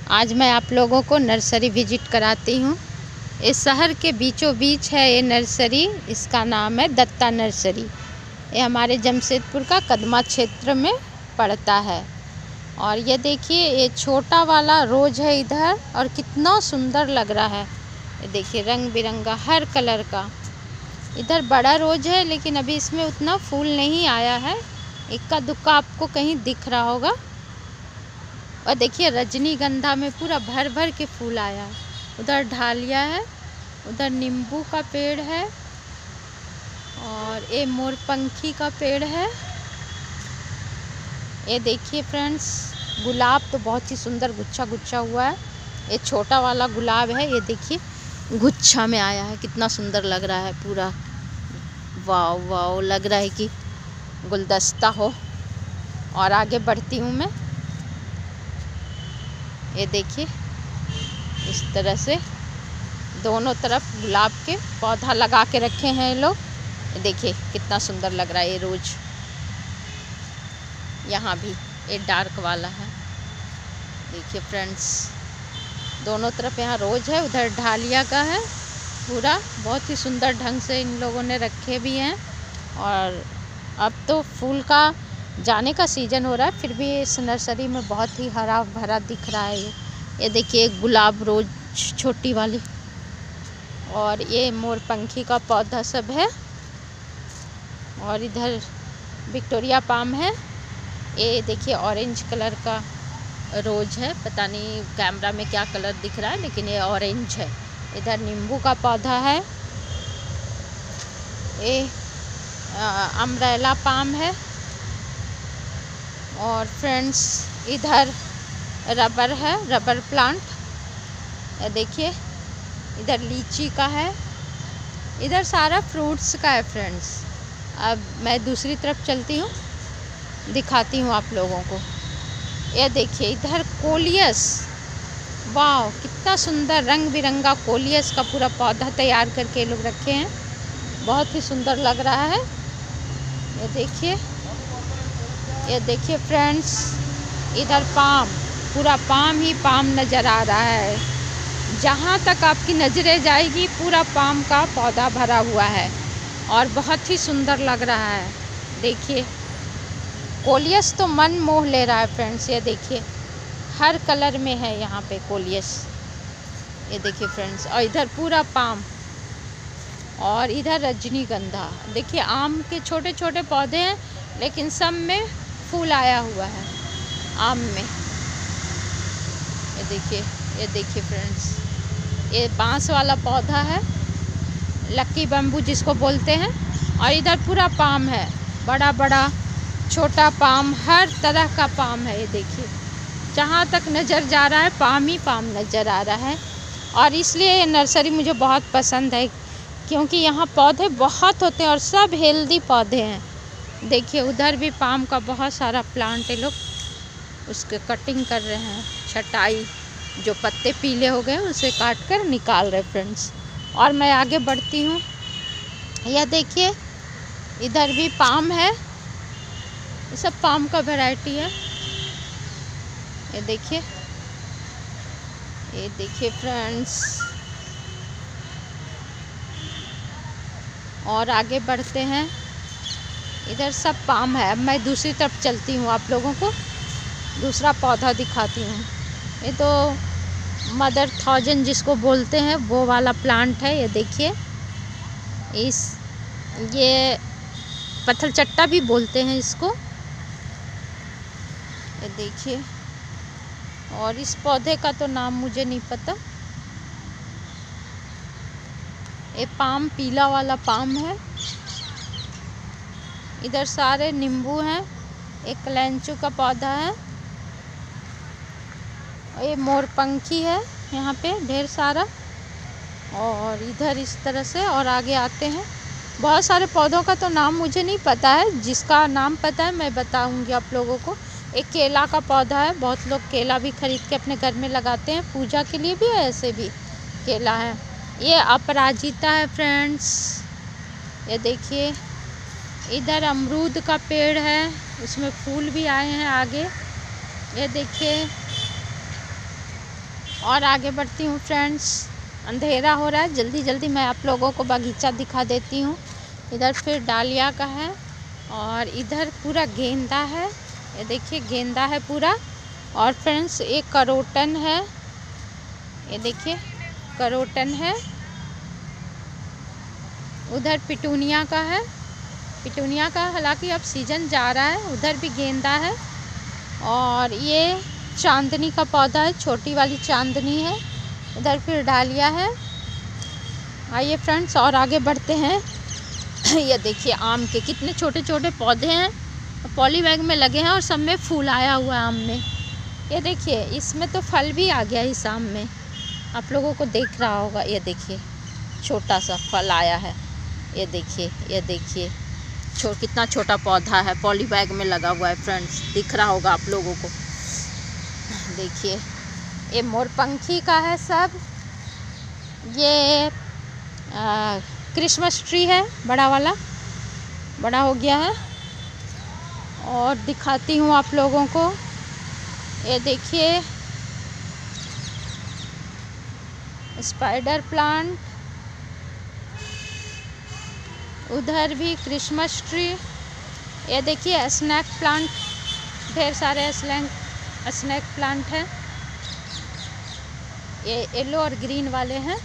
आज मैं आप लोगों को नर्सरी विजिट कराती हूँ। इस शहर के बीचों बीच है ये नर्सरी। इसका नाम है दत्ता नर्सरी। ये हमारे जमशेदपुर का कदमा क्षेत्र में पड़ता है। और ये देखिए, ये छोटा वाला रोज है इधर, और कितना सुंदर लग रहा है। ये देखिए, रंग बिरंगा हर कलर का। इधर बड़ा रोज है, लेकिन अभी इसमें उतना फूल नहीं आया है। इक्का दुक्का आपको कहीं दिख रहा होगा। और देखिए, रजनीगंधा में पूरा भर भर के फूल आया है। उधर ढालिया है, उधर नींबू का पेड़ है, और ये मोरपंखी का पेड़ है। ये देखिए फ्रेंड्स, गुलाब तो बहुत ही सुंदर गुच्छा गुच्छा हुआ है। ये छोटा वाला गुलाब है, ये देखिए गुच्छा में आया है, कितना सुंदर लग रहा है पूरा। वाव वाव, लग रहा है कि गुलदस्ता हो। और आगे बढ़ती हूँ मैं। ये देखिए, इस तरह से दोनों तरफ गुलाब के पौधा लगा के रखे हैं ये लोग। ये देखिए कितना सुंदर लग रहा है ये रोज। यहाँ भी ये डार्क वाला है। देखिए फ्रेंड्स, दोनों तरफ यहाँ रोज है, उधर ढालिया का है पूरा। बहुत ही सुंदर ढंग से इन लोगों ने रखे भी हैं। और अब तो फूल का जाने का सीज़न हो रहा है, फिर भी इस नर्सरी में बहुत ही हरा भरा दिख रहा है। ये देखिए, गुलाब रोज छोटी वाली, और ये मोरपंखी का पौधा सब है। और इधर विक्टोरिया पाम है। ये देखिए, ऑरेंज कलर का रोज है। पता नहीं कैमरा में क्या कलर दिख रहा है, लेकिन ये ऑरेंज है। इधर नींबू का पौधा है। ये अम्ब्रेला पाम है। और फ्रेंड्स, इधर रबर है, रबर प्लांट। ये देखिए, इधर लीची का है। इधर सारा फ्रूट्स का है फ्रेंड्स। अब मैं दूसरी तरफ चलती हूँ, दिखाती हूँ आप लोगों को। ये देखिए, इधर कोलियस। वाह, कितना सुंदर रंग बिरंगा कोलियस का पूरा पौधा तैयार करके लोग रखे हैं। बहुत ही सुंदर लग रहा है। ये देखिए, ये देखिए फ्रेंड्स, इधर पाम, पूरा पाम ही पाम नज़र आ रहा है। जहाँ तक आपकी नज़रें जाएगी पूरा पाम का पौधा भरा हुआ है, और बहुत ही सुंदर लग रहा है। देखिए, कोलियस तो मन मोह ले रहा है फ्रेंड्स। ये देखिए, हर कलर में है यहाँ पे कोलियस। ये देखिए फ्रेंड्स, और इधर पूरा पाम, और इधर रजनीगंधा। देखिए, आम के छोटे छोटे पौधे हैं, लेकिन सब में फूल आया हुआ है आम में। ये देखिए फ्रेंड्स, ये बांस वाला पौधा है, लक्की बम्बू जिसको बोलते हैं। और इधर पूरा पाम है, बड़ा बड़ा छोटा पाम, हर तरह का पाम है। ये देखिए, जहाँ तक नज़र जा रहा है पाम ही पाम नज़र आ रहा है। और इसलिए ये नर्सरी मुझे बहुत पसंद है, क्योंकि यहाँ पौधे बहुत होते हैं और सब हेल्दी पौधे हैं। देखिए, उधर भी पाम का बहुत सारा प्लांट है। लोग उसके कटिंग कर रहे हैं, छटाई। जो पत्ते पीले हो गए उसे काट कर निकाल रहे फ्रेंड्स। और मैं आगे बढ़ती हूँ। यह देखिए, इधर भी पाम है। ये सब पाम का वैरायटी है। ये देखिए फ्रेंड्स, और आगे बढ़ते हैं। इधर सब पाम है। अब मैं दूसरी तरफ चलती हूँ, आप लोगों को दूसरा पौधा दिखाती हूँ। ये तो मदर थाउजेंड जिसको बोलते हैं वो वाला प्लांट है। ये देखिए, ये पत्थर चट्टा भी बोलते हैं इसको। ये देखिए, और इस पौधे का तो नाम मुझे नहीं पता। ये पाम पीला वाला पाम है। इधर सारे नींबू हैं। एक कलेंचू का पौधा है। ये मोरपंखी है यहाँ पे ढेर सारा। और इधर इस तरह से, और आगे आते हैं। बहुत सारे पौधों का तो नाम मुझे नहीं पता है, जिसका नाम पता है मैं बताऊंगी आप लोगों को। एक केला का पौधा है, बहुत लोग केला भी खरीद के अपने घर में लगाते हैं, पूजा के लिए भी, ऐसे भी केला है। ये अपराजिता है फ्रेंड्स। ये देखिए, इधर अमरूद का पेड़ है, उसमें फूल भी आए हैं आगे। ये देखिए, और आगे बढ़ती हूँ फ्रेंड्स। अंधेरा हो रहा है, जल्दी जल्दी मैं आप लोगों को बगीचा दिखा देती हूँ। इधर फिर डालिया का है और इधर पूरा गेंदा है। ये देखिए गेंदा है पूरा। और फ्रेंड्स एक करोटन है, ये देखिए करोटन है। उधर पिटूनिया का है, पिटूनिया का हालांकि अब सीजन जा रहा है। उधर भी गेंदा है और ये चांदनी का पौधा है, छोटी वाली चांदनी है। इधर फिर डालिया है। आइए फ्रेंड्स और आगे बढ़ते हैं। ये देखिए आम के कितने छोटे छोटे पौधे हैं, पॉली बैग में लगे हैं और सब में फूल आया हुआ है आम में। ये देखिए इसमें तो फल भी आ गया इस आम में, आप लोगों को देख रहा होगा। ये देखिए छोटा सा फल आया है। ये देखिए, ये देखिए कितना छोटा पौधा है, पॉली बैग में लगा हुआ है फ्रेंड्स, दिख रहा होगा आप लोगों को। देखिए ये मोरपंखी का है सब। ये क्रिसमस ट्री है, बड़ा वाला, बड़ा हो गया है। और दिखाती हूँ आप लोगों को। ये देखिए स्पाइडर प्लांट, उधर भी क्रिसमस ट्री। ये देखिए स्नैक प्लांट, ढेर सारे स्नैक प्लांट हैं। ये येलो और ग्रीन वाले हैं।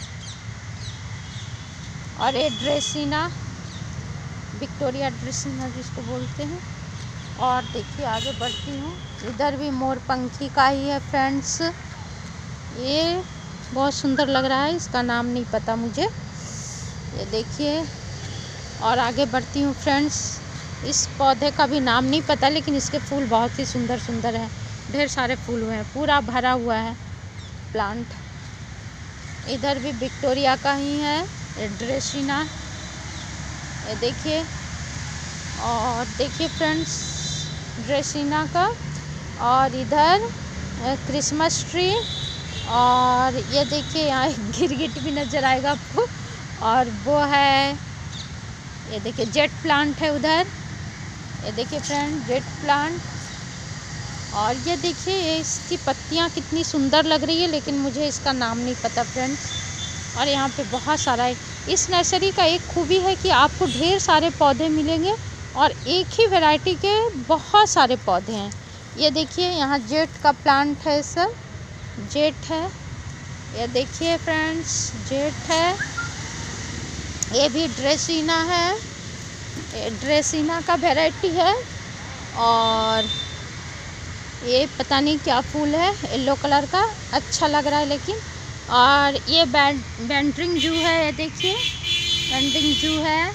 और ये ड्रेसिना, विक्टोरिया ड्रेसिना जिसको बोलते हैं। और देखिए आगे बढ़ती हूँ, इधर भी मोरपंखी का ही है फ्रेंड्स। ये बहुत सुंदर लग रहा है, इसका नाम नहीं पता मुझे। ये देखिए और आगे बढ़ती हूँ फ्रेंड्स। इस पौधे का भी नाम नहीं पता, लेकिन इसके फूल बहुत ही सुंदर सुंदर हैं, ढेर सारे फूल हुए हैं, पूरा भरा हुआ है प्लांट। इधर भी विक्टोरिया का ही है, ड्रेसिना। ये देखिए और देखिए फ्रेंड्स ड्रेसिना का। और इधर क्रिसमस ट्री। और ये देखिए यहाँ गिरगिट भी नज़र आएगा आपको। और वो है, ये देखिए जेट प्लांट है उधर। ये देखिए फ्रेंड जेट प्लांट। और ये देखिए ये इसकी पत्तियाँ कितनी सुंदर लग रही है, लेकिन मुझे इसका नाम नहीं पता फ्रेंड्स। और यहाँ पे बहुत सारा है। इस नर्सरी का एक खूबी है कि आपको ढेर सारे पौधे मिलेंगे और एक ही वैरायटी के बहुत सारे पौधे हैं। ये देखिए यहाँ जेट का प्लांट है, सब जेट है। ये देखिए फ्रेंड्स जेट है। ये भी ड्रेसिना है, ये ड्रेसिना का वैरायटी है। और ये पता नहीं क्या फूल है, येलो कलर का, अच्छा लग रहा है लेकिन। और ये बैंड्रिंग जू है, ये देखिए बैंड्रिंग जू है।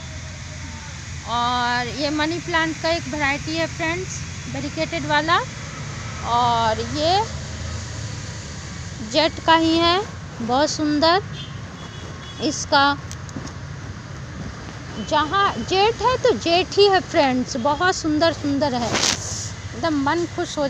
और ये मनी प्लांट का एक वैरायटी है फ्रेंड्स, वेरिकेटेड वाला। और ये जेट का ही है, बहुत सुंदर। इसका जहाँ जेट है तो जेट ही है फ्रेंड्स, बहुत सुंदर सुंदर है, एकदम मन खुश हो